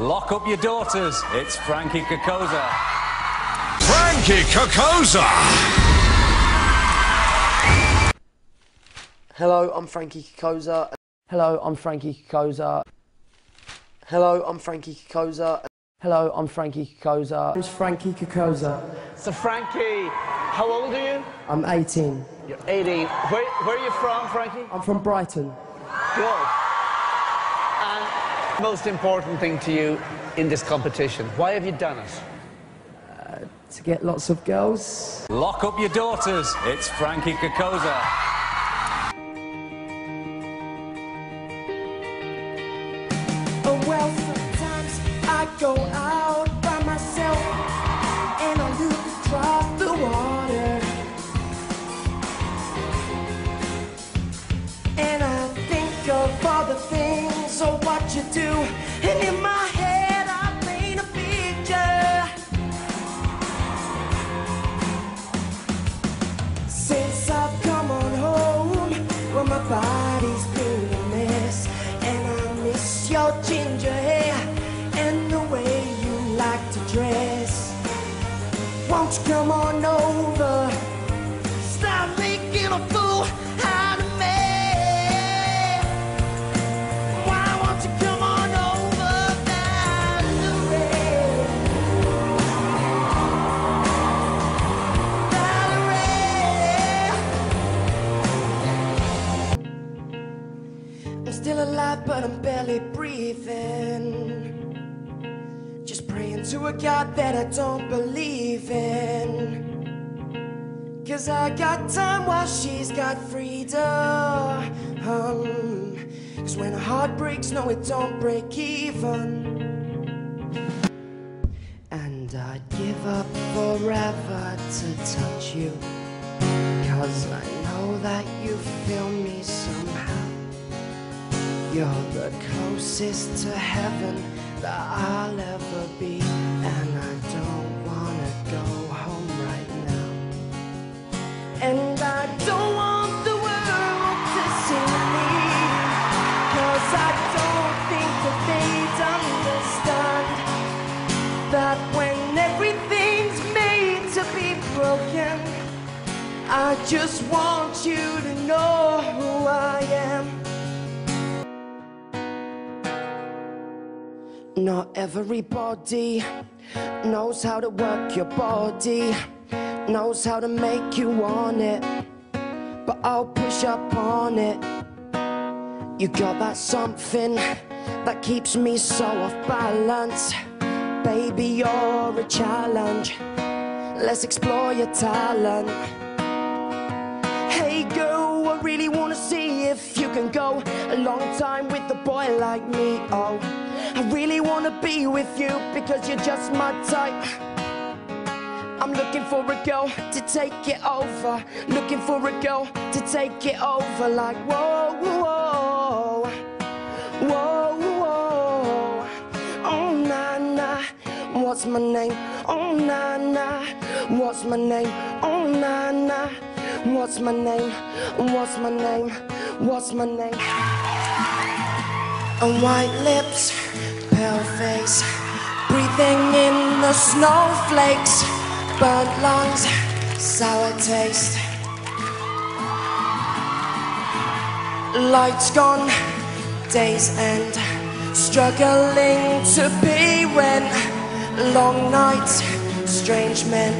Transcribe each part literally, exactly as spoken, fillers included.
Lock up your daughters. It's Frankie Cocozza. Frankie Cocozza! Hello, I'm Frankie Cocozza. Hello, I'm Frankie Cocozza. Hello, I'm Frankie Cocozza. Hello, I'm Frankie Cocozza. I'm Frankie Cocozza. So Frankie, how old are you? I'm eighteen. You're eighteen. Where, where are you from, Frankie? I'm from Brighton. Good. And most important thing to you in this competition, why have you done it? Uh, to get lots of girls. Lock up your daughters. It's Frankie Cocozza. Well, sometimes I go out by myself and I look across the water and I think of all the things of what you do, and in my head I paint a picture. Since I've come on home, well, my body's been a mess, and I miss your ginger hair and the way you like to dress. Won't you come on over? Stop making a fool out of me. Why won't you come on over, Valerie? Valerie. I'm still alive, but I'm barely breathing. Just praying to a God that I don't believe in. 'Cause I got time while she's got freedom. 'Cause when a heart breaks, no, it don't break even. And I'd give up forever to touch you, 'cause I know that you feel me somehow. You're the closest to heaven that I'll ever be, and I don't wanna go home right now. And I don't want the world to see me, 'cause I don't think that they'd understand that when everything's made to be broken, I just want you to know who I am. Not everybody knows how to work your body, knows how to make you want it, but I'll push up on it. You got that something that keeps me so off balance. Baby, you're a challenge. Let's explore your talent. Hey girl, I really wanna see if you can go a long time with a boy like me. Oh, I really wanna be with you because you're just my type. I'm looking for a girl to take it over, looking for a girl to take it over. Like whoa, whoa, whoa, whoa. Oh na na, what's my name? Oh na na, what's my name? Oh na na, what's my name? What's my name? What's my name? And white lips, pale face, breathing in the snowflakes, burnt lungs, sour taste. Lights gone, days end, struggling to pay rent, long nights, strange men.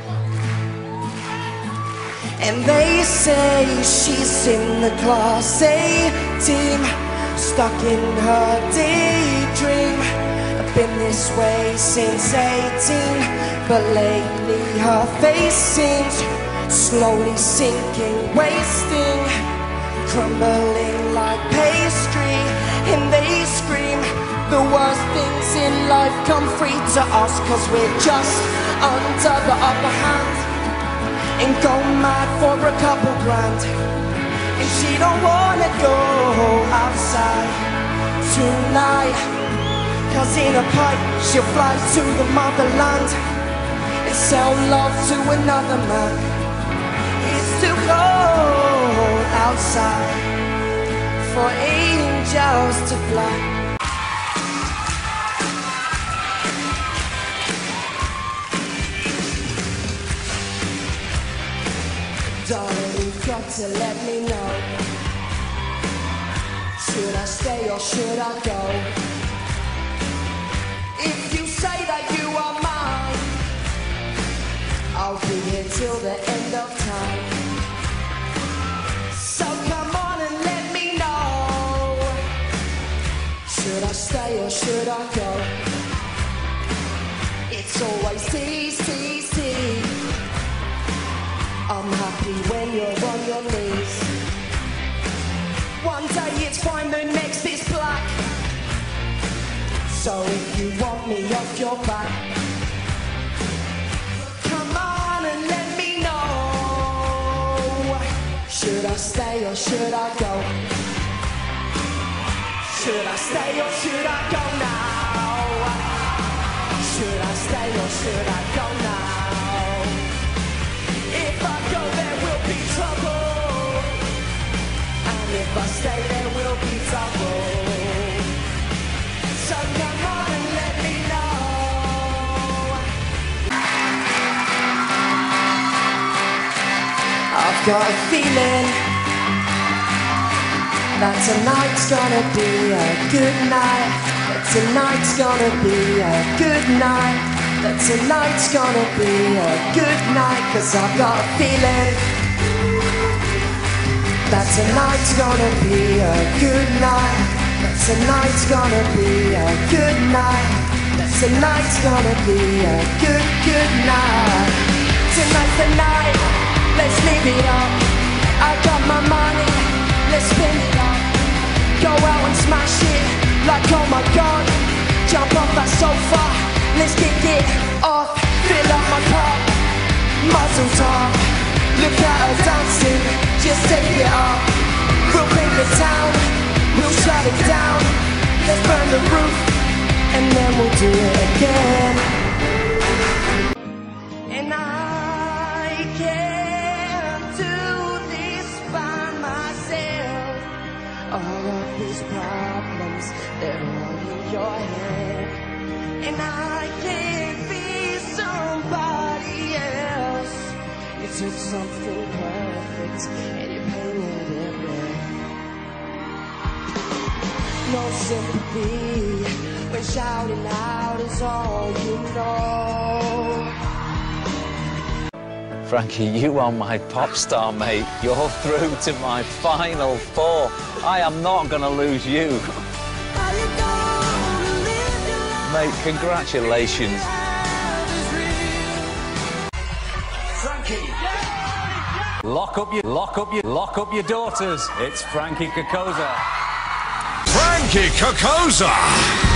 And they say she's in the class A team, stuck in her daydream. I've been this way since eighteen, but lately her face seems slowly sinking, wasting, crumbling like pastry. And they scream the worst things in life come free to us, 'cause we're just under the upper hand and go mad for a couple grand. And she don't wanna go outside tonight, 'cause in a pipe she'll fly to the motherland and sell love to another man. It's too cold outside for angels to fly. to let me know. Should I stay or should I go? If you say that you are mine, I'll be here till the end of time. So come on and let me know. Should I stay or should I go? It's always tease, tease, tease. I'm happy when you're on your knees. One day it's fine, the next it's black. So if you want me off your back, come on and let me know. Should I stay or should I go? Should I stay or should I go now? Should I stay or should I go now? If I go there will be trouble, and if I stay there will be trouble. So come on and let me know. I've got a feeling that tonight's gonna be a good night. That tonight's gonna be a good night. That tonight's gonna be a good night. Cause I've got a feeling that tonight's gonna be a good night. That tonight's gonna be a good night. That tonight's gonna be a good, good night. Tonight's the night, let's live it up. I got my money, let's spend it up. Go out and smash it, like oh my god. Jump off that sofa, let's kick it off. Fill up my cup, muzzle top. Look at her dancing, just take it up. We'll paint the town, we'll shut it down. Let's burn the roof, and then we'll do it again. And I can't do this by myself. All of these problems, they're all in your head. And I can't be somebody else. You took something perfect and you painted it red. No sympathy when shouting out is all you know. Frankie, you are my pop star, mate. You're through to my final four. I am not going to lose you. Mate, congratulations. Frankie! Lock up your, lock up your, lock up your daughters. It's Frankie Cocozza. Frankie Cocozza!